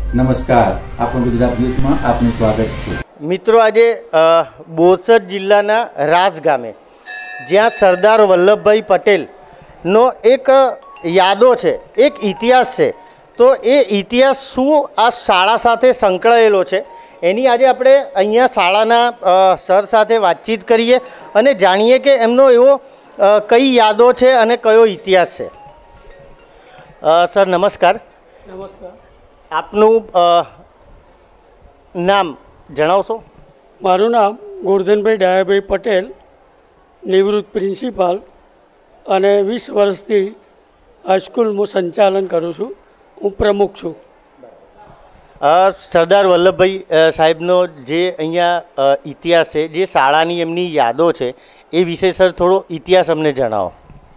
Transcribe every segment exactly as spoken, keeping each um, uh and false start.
નમસ્કાર, આપણું ગુજરાત ન્યૂઝમાં આપનું સ્વાગત છે. મિત્રો, આજે બોરસદ જિલ્લાના રાસ ગામે જ્યાં સરદાર વલ્લભભાઈ પટેલનો એક યાદો છે, એક ઇતિહાસ છે, તો એ ઇતિહાસ શું આ શાળા સાથે સંકળાયેલો છે એની આજે આપણે અહીંયા શાળાના સર સાથે વાતચીત કરીએ અને જાણીએ કે એમનો એવો કઈ યાદો છે અને કયો ઇતિહાસ છે. સર નમસ્કાર. નમસ્કાર. આપનું નામ જણાવશો? મારું નામ ગોરધનભાઈ ડાયાભાઈ પટેલ, નિવૃત્ત પ્રિન્સિપાલ, અને વીસ વર્ષથી હાઈસ્કૂલનું સંચાલન કરું છું. હું પ્રમુખ છું. સરદાર વલ્લભભાઈ સાહેબનો જે અહીંયા ઇતિહાસ છે, જે શાળાની એમની યાદો છે, એ વિશે સર થોડો ઇતિહાસ અમને જણાવો.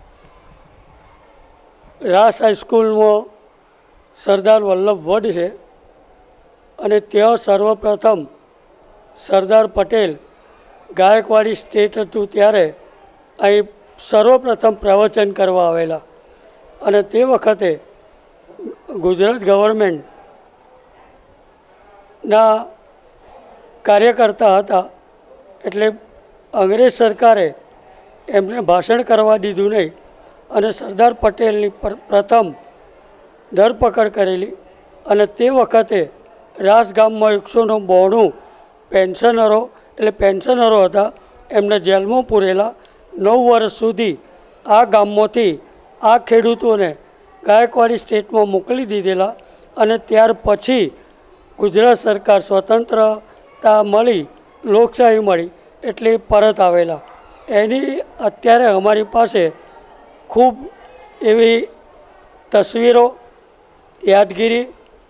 રાસ હાઈસ્કૂલમાં સરદાર વલ્લભ વડ છે અને ત્યાં સર્વપ્રથમ સરદાર પટેલ ગાયકવાડી સ્ટેટ હતું ત્યારે અહીં સર્વપ્રથમ પ્રવચન કરવા આવેલા અને તે વખતે ગુજરાત ગવર્મેન્ટના કાર્યકર્તા હતા. એટલે અંગ્રેજ સરકારે એમને ભાષણ કરવા દીધું નહીં અને સરદાર પટેલની પ્રથમ ધરપકડ કરેલી અને તે વખતે રાસ ગામમાં એકસો ને બોણું પેન્શનરો એટલે પેન્શનરો હતા, એમને જેલમાં પૂરેલા. નવ વર્ષ સુધી આ ગામમાંથી આ ખેડૂતોને ગાયકવાડી સ્ટેટમાં મોકલી દીધેલા અને ત્યાર પછી ગુજરાત સરકાર સ્વતંત્રતા મળી, લોકશાહી મળી એટલે પરત આવેલા. એની અત્યારે અમારી પાસે ખૂબ એવી તસવીરો, યાદગીરી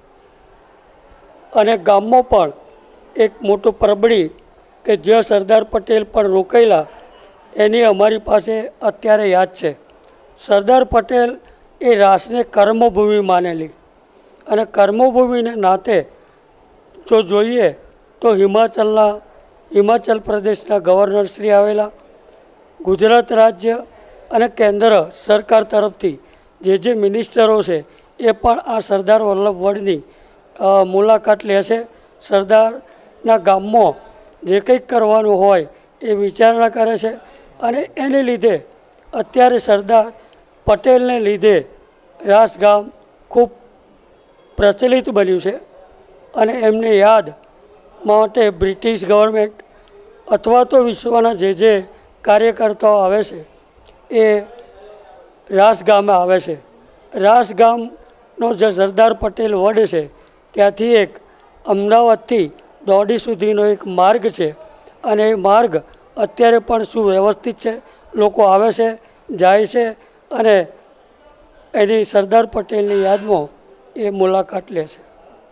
અને ગામમાં પણ એક મોટું પરબડી કે જ્યાં સરદાર પટેલ પણ રોકાયેલા એની અમારી પાસે અત્યારે યાદ છે. સરદાર પટેલ એ રાસને કર્મભૂમિ માનેલી અને કર્મભૂમિને નાતે જો જોઈએ તો હિમાચલના હિમાચલ પ્રદેશના ગવર્નર શ્રી આવેલા, ગુજરાત રાજ્ય અને કેન્દ્ર સરકાર તરફથી જે જે મિનિસ્ટરો છે એ પણ આ સરદાર વલ્લભ વડની મુલાકાત લે છે. સરદારના ગામમાં જે કંઈક કરવાનું હોય એ વિચારણા કરે છે અને એને લીધે અત્યારે સરદાર પટેલને લીધે રાસ ગામ ખૂબ પ્રચલિત બન્યું છે અને એમને યાદ માટે બ્રિટિશ ગવર્મેન્ટ અથવા તો વિશ્વના જે જે કાર્યકર્તાઓ આવે છે એ રાસ ગામે આવે છે. રાસ ગામનો જે સરદાર પટેલ વડ છે ત્યાંથી એક અમદાવાદથી દોડી સુધીનો એક માર્ગ છે અને એ માર્ગ અત્યારે પણ સુવ્યવસ્થિત છે. લોકો આવે છે, જાય છે અને એની સરદાર પટેલની યાદમાં એ મુલાકાત લે છે.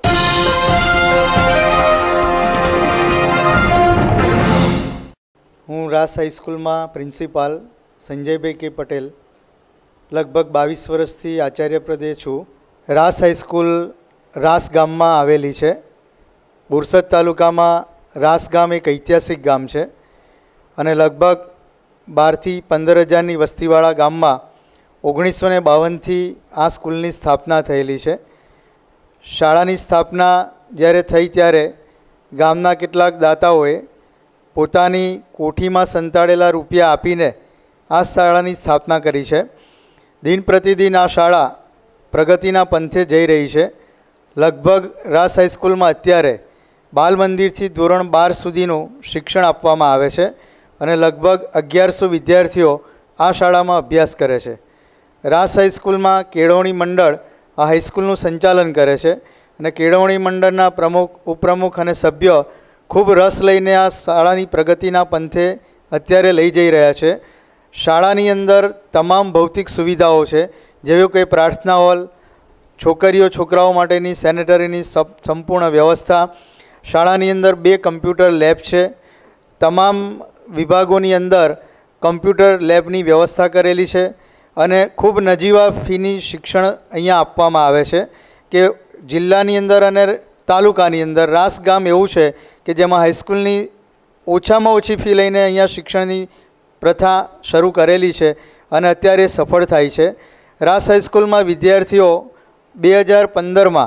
હું રાસ હાઈસ્કૂલમાં પ્રિન્સિપાલ સંજયભાઈ કે પટેલ લગભગ બાવીસ વર્ષથી આચાર્ય પદે છું. રાસ હાઈસ્કૂલ રાસ ગામમાં આવેલી છે. બોરસદ તાલુકામાં રાસ ગામ એક ઐતિહાસિક ગામ છે અને લગભગ બારથી પંદર હજારની વસ્તીવાળા ગામમાં ઓગણીસો ને બાવનથી આ સ્કૂલની સ્થાપના થયેલી છે. શાળાની સ્થાપના જ્યારે થઈ ત્યારે ગામના કેટલાક દાતાઓએ પોતાની કોઠીમાં સંતાડેલા રૂપિયા આપીને આ શાળાની સ્થાપના કરી છે. દિન પ્રતિદિન આ શાળા પ્રગતિના પંથે જઈ રહી છે. લગભગ રાસ હાઈસ્કૂલમાં અત્યારે બાલ મંદિરથી ધોરણ બાર સુધીનું શિક્ષણ આપવામાં આવે છે અને લગભગ અગિયારસો વિદ્યાર્થીઓ આ શાળામાં અભ્યાસ કરે છે. રાસ હાઈસ્કૂલમાં કેળવણી મંડળ આ હાઈસ્કૂલનું સંચાલન કરે છે અને કેળવણી મંડળના પ્રમુખ, ઉપપ્રમુખ અને સભ્ય ખૂબ રસ લઈને આ શાળાની પ્રગતિના પંથે અત્યારે લઈ જઈ રહ્યા છે. શાળાની અંદર તમામ ભૌતિક સુવિધાઓ છે, જેવી કે પ્રાર્થના હોલ, છોકરીઓ છોકરાઓ માટેની સેનેટરીની સંપૂર્ણ વ્યવસ્થા. શાળાની અંદર બે કમ્પ્યુટર લેબ છે. તમામ વિભાગોની અંદર કમ્પ્યુટર લેબની વ્યવસ્થા કરેલી છે અને ખૂબ નજીવા ફીની શિક્ષણ અહીંયા આપવામાં આવે છે કે જિલ્લાની અંદર અને તાલુકાની અંદર રાસ ગામ એવું છે કે જેમાં હાઈસ્કૂલની ઓછામાં ઓછી ફી લઈને અહીંયા શિક્ષણની પ્રથા શરૂ કરેલી છે અને અત્યારે સફળ થાય છે. રાસ હાઈસ્કૂલમાં વિદ્યાર્થીઓ બે હજાર પંદરમાં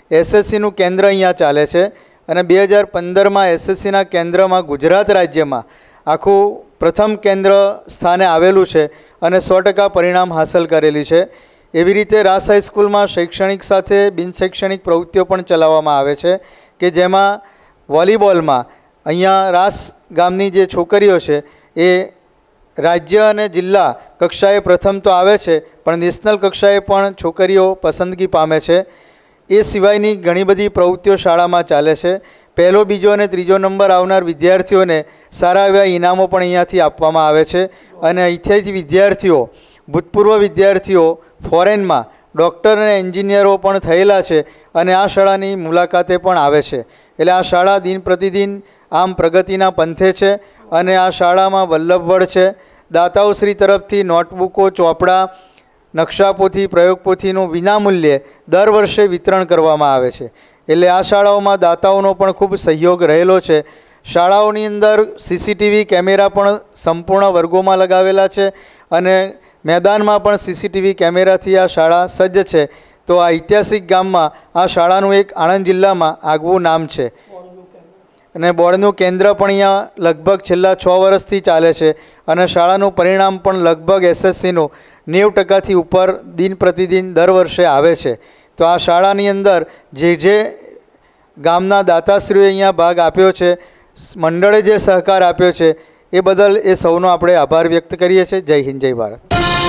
એસએસસીનું કેન્દ્ર અહીંયા ચાલે છે અને બે હજાર પંદરમાં એસએસસીના કેન્દ્રમાં ગુજરાત રાજ્યમાં આખું પ્રથમ કેન્દ્ર સ્થાને આવેલું છે અને સો ટકા પરિણામ હાંસલ કરેલી છે. એવી રીતે રાસ હાઈસ્કૂલમાં શૈક્ષણિક સાથે બિન શૈક્ષણિક પ્રવૃત્તિઓ પણ ચલાવવામાં આવે છે કે જેમાં વોલીબોલમાં અહીંયા રાસ ગામની જે છોકરીઓ છે એ રાજ્ય અને જિલ્લા કક્ષાએ પ્રથમ તો આવે છે પણ નેશનલ કક્ષાએ પણ છોકરીઓ પસંદગી પામે છે. એ સિવાયની ઘણી બધી પ્રવૃત્તિઓ શાળામાં ચાલે છે. પહેલો બીજો અને ત્રીજો નંબર આવનાર વિદ્યાર્થીઓને સારા એવા ઇનામો પણ અહીંયાથી આપવામાં આવે છે અને અહીંથી વિદ્યાર્થીઓ ભૂતપૂર્વ વિદ્યાર્થીઓ ફોરેનમાં ડૉક્ટર અને એન્જિનિયરો પણ થયેલા છે અને આ શાળાની મુલાકાતે પણ આવે છે. એટલે આ શાળા દિન પ્રતિદિન આમ પ્રગતિના પંથે છે અને આ શાળામાં વલ્લભવડ છે. દાતાઓશ્રી તરફથી નોટબુકો, ચોપડા, નકશાપોથી, પ્રયોગપોથીનું વિનામૂલ્યે દર વર્ષે વિતરણ કરવામાં આવે છે. એટલે આ શાળાઓમાં દાતાઓનો પણ ખૂબ સહયોગ રહેલો છે. શાળાઓની અંદર સીસીટીવી કેમેરા પણ સંપૂર્ણ વર્ગોમાં લગાવેલા છે અને મેદાનમાં પણ સીસીટીવી કેમેરાથી આ શાળા સજ્જ છે. તો આ ઐતિહાસિક ગામમાં આ શાળાનું એક આણંદ જિલ્લામાં આગવું નામ છે અને બોર્ડનું કેન્દ્ર પણ અહીંયા લગભગ છેલ્લા છ વર્ષથી ચાલે છે અને શાળાનું પરિણામ પણ લગભગ એસએસસીનું નેવું ટકાથી ઉપર દિન પ્રતિદિન દર વર્ષે આવે છે. તો આ શાળાની અંદર જે જે ગામના દાતાશ્રીઓએ અહીંયા ભાગ આપ્યો છે, મંડળે જે સહકાર આપ્યો છે એ બદલ એ સૌનો આપણે આભાર વ્યક્ત કરીએ છીએ. જય હિન્દ, જય ભારત.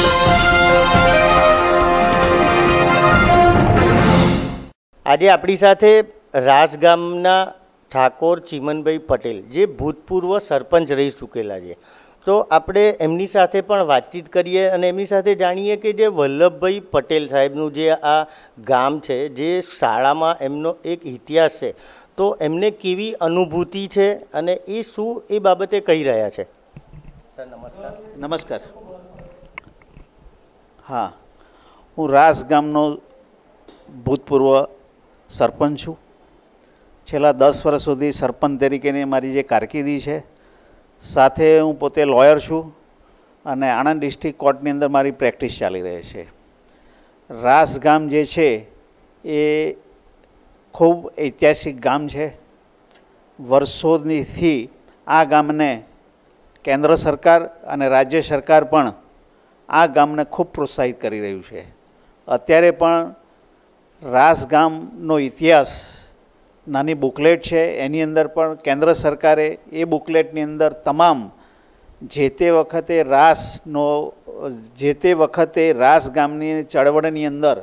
આજે આપણી સાથે રાસ ગામના ઠાકોર ચીમનભાઈ પટેલ જે ભૂતપૂર્વ સરપંચ રહી ચૂકેલા છે, તો આપણે એમની સાથે પણ વાતચીત કરીએ અને એમની સાથે જાણીએ કે જે વલ્લભભાઈ પટેલ સાહેબનું જે આ ગામ છે, જે શાળામાં એમનો એક ઇતિહાસ છે, તો એમને કેવી અનુભૂતિ છે અને એ શું એ બાબતે કહી રહ્યા છે. સર નમસ્કાર. નમસ્કાર. હા, હું રાસ ગામનો ભૂતપૂર્વ સરપંચ છું. છેલ્લા દસ વર્ષ સુધી સરપંચ તરીકેની મારી જે કારકિર્દી છે, સાથે હું પોતે લોયર છું અને આણંદ ડિસ્ટ્રિક્ટ કોર્ટની અંદર મારી પ્રેક્ટિસ ચાલી રહી છે. રાસ ગામ જે છે એ ખૂબ ઐતિહાસિક ગામ છે. વર્ષોથી આ ગામને કેન્દ્ર સરકાર અને રાજ્ય સરકાર પણ આ ગામને ખૂબ પ્રોત્સાહિત કરી રહ્યું છે. અત્યારે પણ રાસ ગામનો ઇતિહાસ નાની બુકલેટ છે, એની અંદર પણ કેન્દ્ર સરકારે એ બુકલેટની અંદર તમામ જે તે વખતે રાસનો જે તે વખતે રાસ ગામની ચળવળની અંદર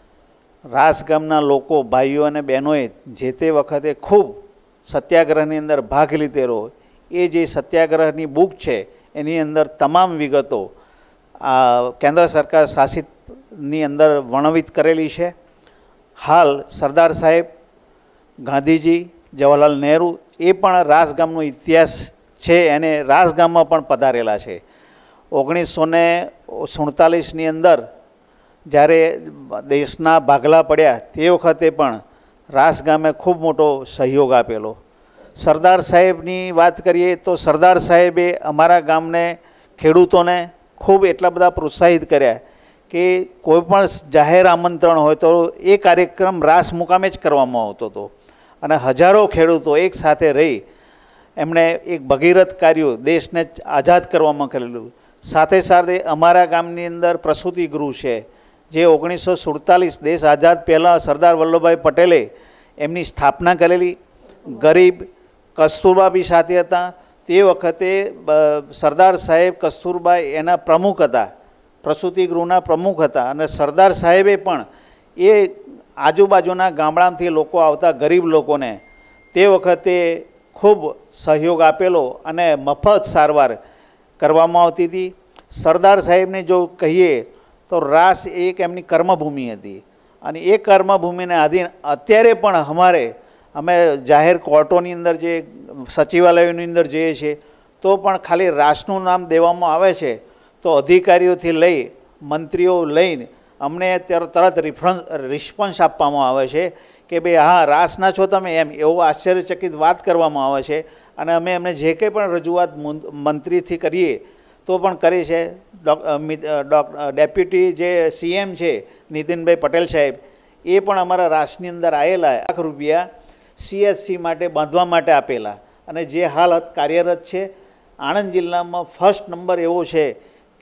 રાસ ગામના લોકો, ભાઈઓ અને બહેનોએ જે તે વખતે ખૂબ સત્યાગ્રહની અંદર ભાગ લીધેલો, એ જે સત્યાગ્રહની બુક છે એની અંદર તમામ વિગતો આ કેન્દ્ર સરકાર શાસિતની અંદર વર્ણવિત કરેલી છે. હાલ સરદાર સાહેબ, ગાંધીજી, જવાહરલાલ નહેરુ એ પણ રાસ ગામનો ઇતિહાસ છે એને રાસ ગામમાં પણ પધારેલા છે. ઓગણીસો ને સુડતાલીસની અંદર જ્યારે દેશના ભાગલા પડ્યા તે વખતે પણ રાસ ગામે ખૂબ મોટો સહયોગ આપેલો. સરદાર સાહેબની વાત કરીએ તો સરદાર સાહેબે અમારા ગામને, ખેડૂતોને ખૂબ એટલા બધા પ્રોત્સાહિત કર્યા કે કોઈ પણ જાહેર આમંત્રણ હોય તો એ કાર્યક્રમ રાસ મુકામે જ કરવામાં આવતો હતો અને હજારો ખેડૂતો એક સાથે રહી એમણે એક ભગીરથ કાર્ય દેશને આઝાદ કરવામાં કરેલું. સાથે સાથે અમારા ગામની અંદર પ્રસૂતિ ગૃહ છે, જે ઓગણીસો સુડતાલીસ દેશ આઝાદ પહેલાં સરદાર વલ્લભભાઈ પટેલે એમની સ્થાપના કરેલી. ગરીબ કસ્તુરબા બી સાથે હતા. તે વખતે સરદાર સાહેબ કસ્તુરબાઈ એના પ્રમુખ હતા, પ્રસૂતિ ગૃહના પ્રમુખ હતા અને સરદાર સાહેબે પણ એ આજુબાજુના ગામડામાંથી લોકો આવતા ગરીબ લોકોને તે વખતે ખૂબ સહયોગ આપેલો અને મફત સારવાર કરવામાં આવતી હતી. સરદાર સાહેબને જો કહીએ તો રાસ એક એમની કર્મભૂમિ હતી અને એ કર્મભૂમિને આધીન અત્યારે પણ અમારે અમે જાહેર કોર્ટોની અંદર જે સચિવાલયોની અંદર જઈએ છીએ તો પણ ખાલી રાસનું નામ દેવામાં આવે છે તો અધિકારીઓથી લઈ મંત્રીઓ લઈને અમને તરત રિફરન્સ રિસ્પોન્સ આપવામાં આવે છે કે ભાઈ હા રાસના છો તમે, એમ એવો આશ્ચર્યચકિત વાત કરવામાં આવે છે અને અમે એમને જે કંઈ પણ રજૂઆત મંત્રીથી કરીએ તો પણ કરી છે. ડેપ્યુટી જે સીએમ છે નીતિનભાઈ પટેલ સાહેબ, એ પણ અમારા રાસની અંદર આવેલા લાખ રૂપિયા સીએસસી માટે બાંધવા માટે આપેલા અને જે હાલ કાર્યરત છે. આણંદ જિલ્લામાં ફર્સ્ટ નંબર એવો છે કે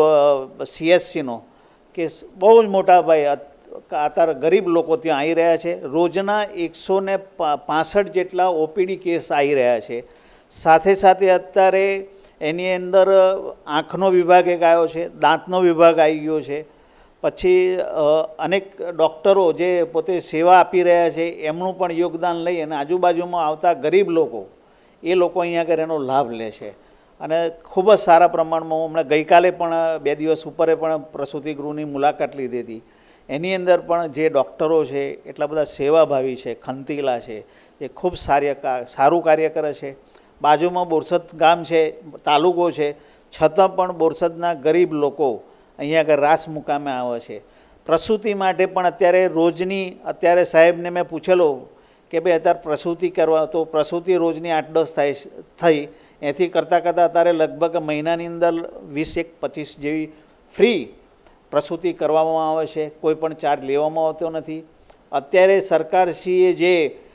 આ સીએસસીનો કે બહુ જ મોટા ભાઈ અત્યારે ગરીબ લોકો ત્યાં આવી રહ્યા છે. રોજના એકસો ને પાસઠ જેટલા ઓપીડી કેસ આવી રહ્યા છે. સાથે સાથે અત્યારે એની અંદર આંખનો વિભાગ એક આવ્યો છે, દાંતનો વિભાગ આવી ગયો છે. પછી અનેક ડૉક્ટરો જે પોતે સેવા આપી રહ્યા છે એમનું પણ યોગદાન લઈ અને આજુબાજુમાં આવતા ગરીબ લોકો એ લોકો અહીંયા આગળ એનો લાભ લે છે અને ખૂબ જ સારા પ્રમાણમાં. હું હમણાં ગઈકાલે પણ બે દિવસ ઉપરે પણ પ્રસૂતિ ગૃહની મુલાકાત લીધી હતી. એની અંદર પણ જે ડૉક્ટરો છે એટલા બધા સેવાભાવી છે, ખંતીલા છે, જે ખૂબ સારી સારું કાર્ય કરે છે. બાજુમાં બોરસદ ગામ છે, તાલુકો છે, છતાં પણ બોરસદના ગરીબ લોકો અહીંયા આગળ રાસ મુકામે આવે છે. પ્રસૂતિ માટે પણ અત્યારે રોજની અત્યારે સાહેબને મેં પૂછેલો કે ભાઈ અત્યારે પ્રસૂતિ કરવા તો પ્રસૂતિ રોજની આઠ દસ થાય થઈ એથી કરતાં કરતાં અત્યારે લગભગ મહિનાની અંદર વીસ એક પચીસ જેવી ફ્રી પ્રસૂતિ કરવામાં આવે છે. કોઈ પણ ચાર્જ લેવામાં આવતો નથી. અત્યારે સરકારશ્રીએ જે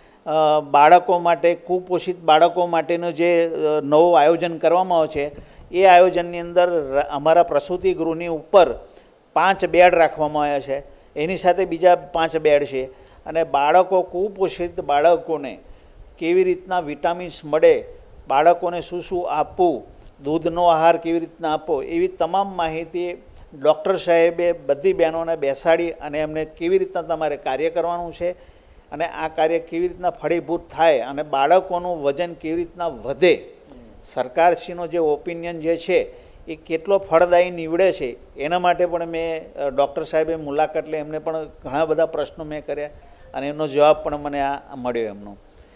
બાળકો માટે કુપોષિત બાળકો માટેનું જે નવું આયોજન કરવામાં આવે છે એ આયોજનની અંદર અમારા પ્રસૂતિ ગૃહની ઉપર પાંચ બેડ રાખવામાં આવ્યા છે. એની સાથે બીજા પાંચ બેડ છે અને બાળકો કુપોષિત બાળકોને કેવી રીતના વિટામિન્સ મળે, બાળકોને શું શું આપવું, દૂધનો આહાર કેવી રીતના આપવો, એવી તમામ માહિતી ડૉક્ટર સાહેબે બધી બહેનોને બેસાડી અને એમને કેવી રીતના તમારે કાર્ય કરવાનું છે અને આ કાર્ય કેવી રીતના ફળીભૂત થાય અને બાળકોનું વજન કેવી રીતના વધે, સરકારશ્રીનો જે ઓપિનિયન જે છે એ કેટલો ફળદાયી નીવડે છે એના માટે પણ મેં ડૉક્ટર સાહેબે મુલાકાત લઈ એમને પણ ઘણા બધા પ્રશ્નો મેં કર્યા અને એમનો જવાબ પણ મને આ મળ્યો. એમનો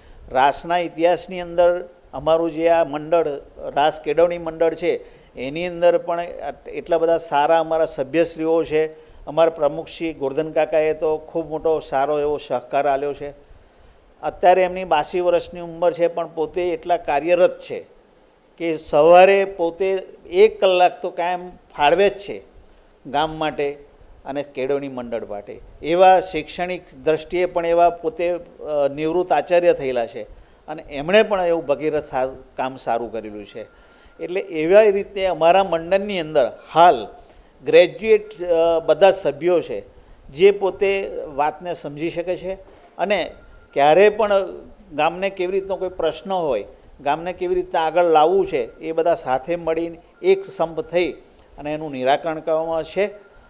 રાસના ઇતિહાસની અંદર અમારું જે આ મંડળ રાસ કેળવણી મંડળ છે એની અંદર પણ એટલા બધા સારા અમારા સભ્યશ્રીઓ છે. અમારા પ્રમુખશ્રી ગોરધન કાકાએ તો ખૂબ મોટો સારો એવો સહકાર આપ્યો છે. અત્યારે એમની બાસી વર્ષની ઉંમર છે પણ પોતે એટલા કાર્યરત છે કે સવારે પોતે એક કલાક તો કાયમ ફાળવે જ છે ગામ માટે અને કેળવણી મંડળ માટે. એવા શૈક્ષણિક દ્રષ્ટિએ પણ એવા પોતે નિવૃત્ત આચાર્ય થયેલા છે અને એમણે પણ એવું ભગીરથ કામ સારું કરેલું છે. એટલે એવા રીતે અમારા મંડળની અંદર હાલ ગ્રેજ્યુએટ બધા સભ્યો છે જે પોતે વાતને સમજી શકે છે અને ક્યારે પણ ગામને કેવી રીતનો કોઈ પ્રશ્ન હોય, ગામને કેવી રીતે આગળ લાવવું છે એ બધા સાથે મળીને એક સંપ થઈ અને એનું નિરાકરણ કરવામાં છે.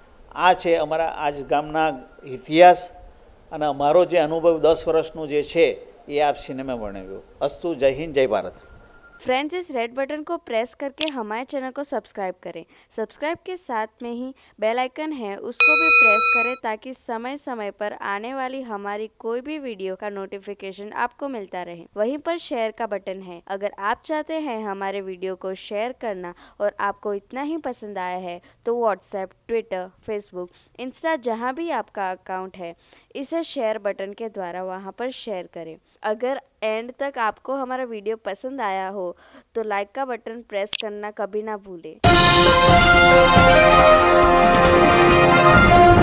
આ છે અમારા આજ ગામના ઇતિહાસ અને અમારો જે અનુભવ દસ વર્ષનું જે છે એ આપસીને મેં વર્ણવ્યું. અસ્તુ. જય હિન્દ, જય ભારત. फ्रेंड्स, इस रेड बटन को प्रेस करके हमारे चैनल को सब्सक्राइब करें. सब्सक्राइब के साथ में ही बेल आइकन है उसको भी प्रेस करें ताकि समय समय पर आने वाली हमारी कोई भी वीडियो का नोटिफिकेशन आपको मिलता रहे. वहीं पर शेयर का बटन है. अगर आप चाहते हैं हमारे वीडियो को शेयर करना और आपको इतना ही पसंद आया है तो व्हाट्सएप, ट्विटर, फेसबुक, इंस्टा जहाँ भी आपका अकाउंट है इसे शेयर बटन के द्वारा वहाँ पर शेयर करें. अगर एंड तक आपको हमारा वीडियो पसंद आया हो तो लाइक का बटन प्रेस करना कभी ना भूलें.